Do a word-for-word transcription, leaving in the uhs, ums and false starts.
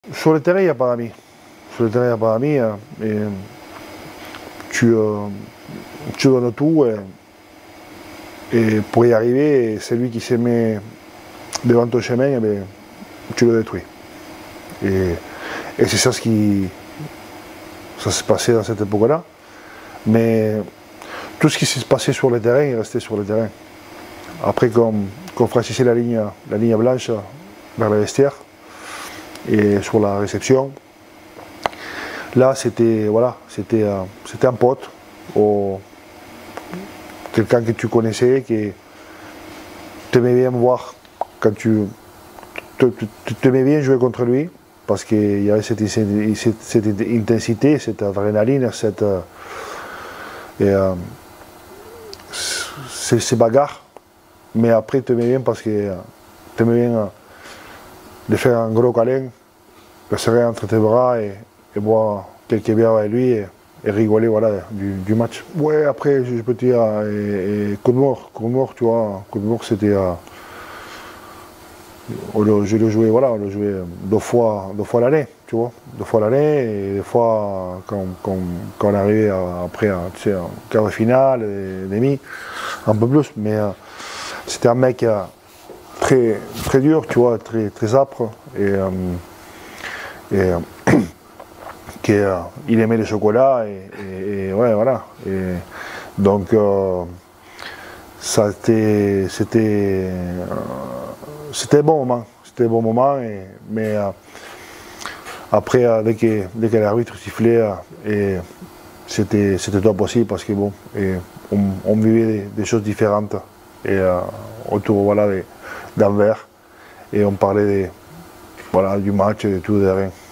Sur le terrain, il n'y a pas d'amis. Sur le terrain, il n'y a pas d'amis. Hein, et tu, euh, tu donnes tout. Et, et pour y arriver, c'est lui qui se met devant ton chemin, et bien, tu le détruis. Et, et c'est ça ce qui ça s'est passé dans cette époque-là. Mais tout ce qui s'est passé sur le terrain est resté sur le terrain. Après qu'on qu'on franchissait la ligne, la ligne blanche vers le vestiaire et sur la réception, là c'était voilà, c'était euh, c'était un pote ou quelqu'un que tu connaissais qui t'aimait bien voir quand tu t'aimais bien jouer contre lui parce qu'il y avait cette, cette, cette intensité, cette adrénaline, cette et, euh, ces, ces bagarres. Mais après, tu aimais bien parce que tu aimais bien de faire un gros câlin, le serrer entre tes bras et, et boire quelques bières avec lui et, et rigoler voilà, du, du match. Ouais, après, je peux te dire, et, et coup de mort, coup de mort, tu vois, coup de mort, c'était. Euh, je le jouais, voilà, on le jouait deux fois, deux fois l'année, tu vois, deux fois l'année, et des fois, quand, quand, quand on arrivait après, tu sais, en quart de finale, et demi, un peu plus, mais. Euh, C'était un mec euh, très, très dur, tu vois, très, très âpre. Et, euh, et euh, qui, euh, il aimait le chocolat. Et, et, et ouais, voilà. Et donc, euh, ça c'était. C'était euh, un bon moment. C'était un bon moment. Et, mais euh, après, euh, dès que, dès que l'arbitre sifflait, euh, c'était top aussi parce que bon, et on, on vivait des, des choses différentes. Et euh, autour voilà, d'Anvers et on parlait des, voilà, du match et de tout, de rien.